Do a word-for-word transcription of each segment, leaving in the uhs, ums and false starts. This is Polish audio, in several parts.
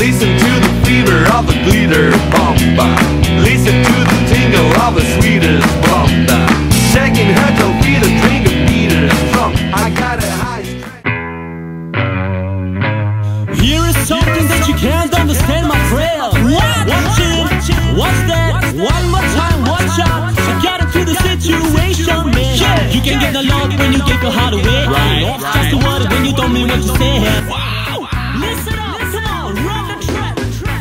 Listen to the fever of a glitter bomba. Listen to the tingle of a sweetest bomba. Shaking her toe feet a drink of Peter's strong. I got a high strength. Here is something that you can't understand, my friend. What? Watch it, watch that. One more time, watch out. I got into the situation, man. Yeah. You can get a lot when you give your heart away. Right, Lost right. Just a word when you don't mean what you say. Wow. Listen up, come on, run the track.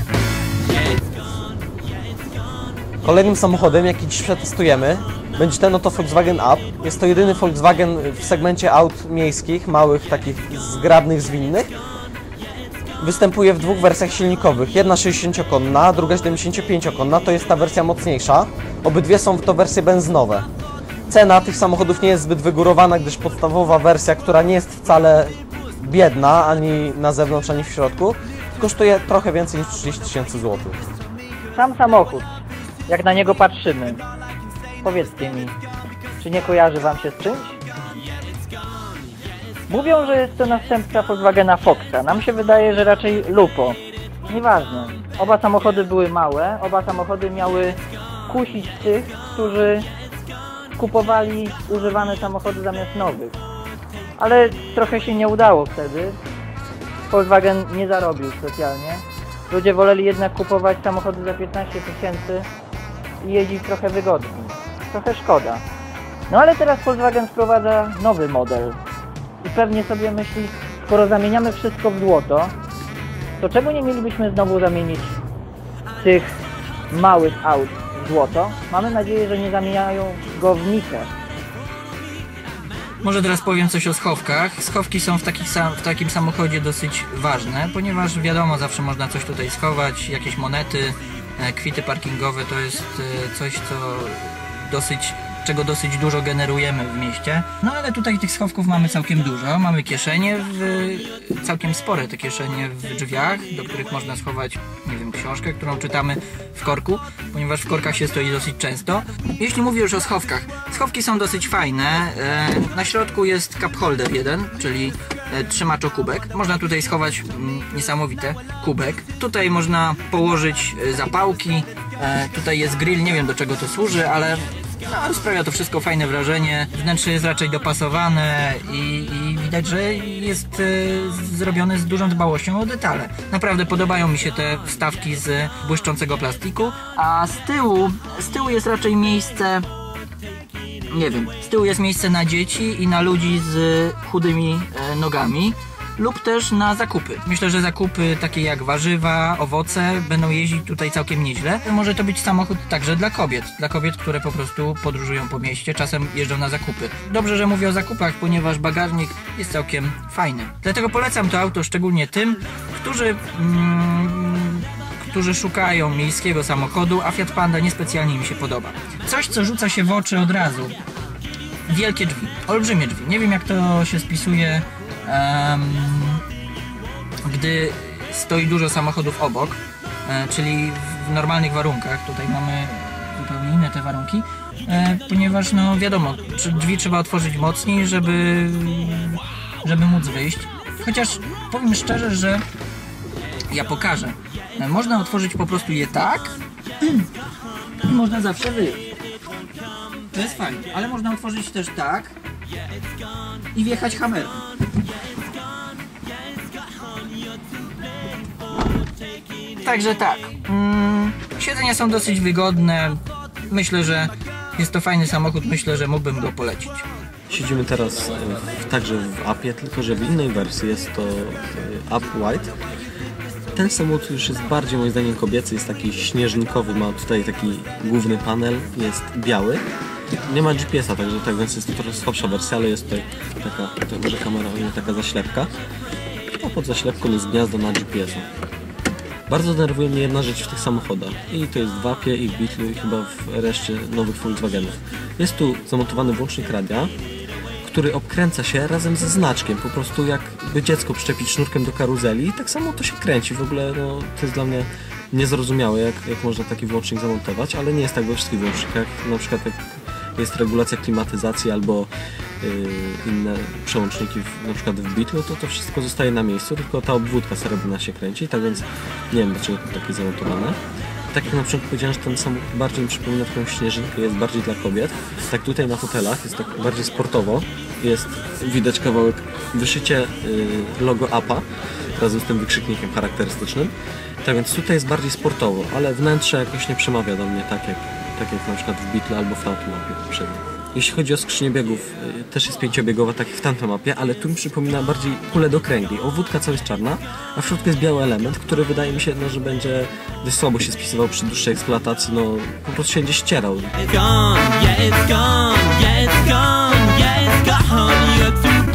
Kolejnym samochodem, jaki dziś przetestujemy, będzie ten oto Volkswagen Up. Jest to jedyny Volkswagen w segmencie aut miejskich, małych, takich zgrabnych, zwinnych. Występuje w dwóch wersjach silnikowych. Jedna sześćdziesięciokonna, druga siedemdziesięciopięciokonna. To jest ta wersja mocniejsza. Obydwie są to wersje benzynowe. Cena tych samochodów nie jest zbyt wygórowana, gdyż podstawowa wersja, która nie jest wcale biedna, ani na zewnątrz, ani w środku, kosztuje trochę więcej niż trzydzieści tysięcy złotych. Sam samochód, jak na niego patrzymy, powiedzcie mi, czy nie kojarzy wam się z czymś? Mówią, że jest to następca Volkswagena Foxa. Nam się wydaje, że raczej Lupo. Nieważne. Oba samochody były małe, oba samochody miały kusić tych, którzy kupowali używane samochody zamiast nowych. Ale trochę się nie udało wtedy. Volkswagen nie zarobił specjalnie. Ludzie woleli jednak kupować samochody za piętnaście tysięcy i jeździć trochę wygodniej. Trochę szkoda. No ale teraz Volkswagen wprowadza nowy model. I pewnie sobie myśli, skoro zamieniamy wszystko w złoto, to czemu nie mielibyśmy znowu zamienić tych małych aut w złoto? Mamy nadzieję, że nie zamieniają go w mikę. Może teraz powiem coś o schowkach. Schowki są w, takich sam, w takim samochodzie dosyć ważne, ponieważ wiadomo, zawsze można coś tutaj schować, jakieś monety, kwity parkingowe to jest coś, co dosyć, czego dosyć dużo generujemy w mieście. No ale tutaj tych schowków mamy całkiem dużo. Mamy kieszenie, w, całkiem spore te kieszenie w drzwiach, do których można schować, nie wiem, książkę, którą czytamy w korku, ponieważ w korkach się stoi dosyć często. Jeśli mówię już o schowkach, schowki są dosyć fajne. Na środku jest cup holder jeden, czyli trzymacz o kubek. Można tutaj schować mm, niesamowite kubek. Tutaj można położyć zapałki. Tutaj jest grill, nie wiem do czego to służy, ale no, sprawia to wszystko fajne wrażenie. Wnętrze jest raczej dopasowane i, i widać, że jest e, zrobione z dużą dbałością o detale. Naprawdę podobają mi się te wstawki z błyszczącego plastiku. A z tyłu, z tyłu jest raczej miejsce, nie wiem, z tyłu jest miejsce na dzieci i na ludzi z chudymi e, nogami. Lub też na zakupy. Myślę, że zakupy takie jak warzywa, owoce będą jeździć tutaj całkiem nieźle. Może to być samochód także dla kobiet. Dla kobiet, które po prostu podróżują po mieście, czasem jeżdżą na zakupy. Dobrze, że mówię o zakupach, ponieważ bagażnik jest całkiem fajny. Dlatego polecam to auto szczególnie tym, którzy, mm, którzy szukają miejskiego samochodu, a Fiat Panda niespecjalnie mi się podoba. Coś, co rzuca się w oczy od razu. Wielkie drzwi. Olbrzymie drzwi. Nie wiem, jak to się spisuje, Um, gdy stoi dużo samochodów obok, e, czyli w normalnych warunkach. Tutaj mamy zupełnie inne te warunki, e, ponieważ no wiadomo, drzwi trzeba otworzyć mocniej, żeby, żeby móc wyjść. Chociaż powiem szczerze, że ja pokażę. E, można otworzyć po prostu je tak i można zawsze wyjść. To jest fajne, ale można otworzyć też tak i wjechać hamerem. Także tak, mm, siedzenia są dosyć wygodne, myślę, że jest to fajny samochód, myślę, że mógłbym go polecić. Siedzimy teraz w, także w Upie, tylko że w innej wersji, jest to Up White. Ten samochód już jest bardziej moim zdaniem kobiecy, jest taki śnieżnikowy, ma tutaj taki główny panel, jest biały. Nie ma G P S a, także tak więc jest to trochę słabsza wersja, ale jest tutaj taka, tutaj może kamera, taka zaślepka. A pod zaślepką jest gniazdo na G P S a. Bardzo denerwuje mnie jedna rzecz w tych samochodach i to jest w Upie i w Beetlu i chyba w reszcie nowych Volkswagenów. Jest tu zamontowany włącznik radia, który obkręca się razem ze znaczkiem, po prostu jakby dziecko przyczepić sznurkiem do karuzeli, tak samo to się kręci. W ogóle no, to jest dla mnie niezrozumiałe, jak, jak można taki włącznik zamontować, ale nie jest tak we wszystkich włącznikach. Na przykład jak jest regulacja klimatyzacji albo inne przełączniki, w, na przykład w Beatlu, to to wszystko zostaje na miejscu, tylko ta obwódka srebrna się kręci, tak więc nie wiem, dlaczego to takie zamontowane. Tak jak na przykład powiedziałem, że ten samochód bardziej mi przypomina taką śnieżynkę, jest bardziej dla kobiet. Tak tutaj na fotelach jest tak bardziej sportowo. Jest widać kawałek wyszycie yy, logo Appa razem z tym wykrzyknikiem charakterystycznym. Tak więc tutaj jest bardziej sportowo, ale wnętrze jakoś nie przemawia do mnie tak jak, tak jak na przykład w Beatle albo w tamtym mapie poprzednim. Jeśli chodzi o skrzynię biegów, yy, też jest pięciobiegowa, tak jak w tamtym mapie, ale tu mi przypomina bardziej kulę do kręgli. Obwódka cała jest czarna, a w środku jest biały element, który wydaje mi się, no, że będzie dość słabo się spisywał przy dłuższej eksploatacji, no po prostu się będzie ścierał. It's gone, yeah, it's gone, yeah, it's gone, yeah, it's gone. You're too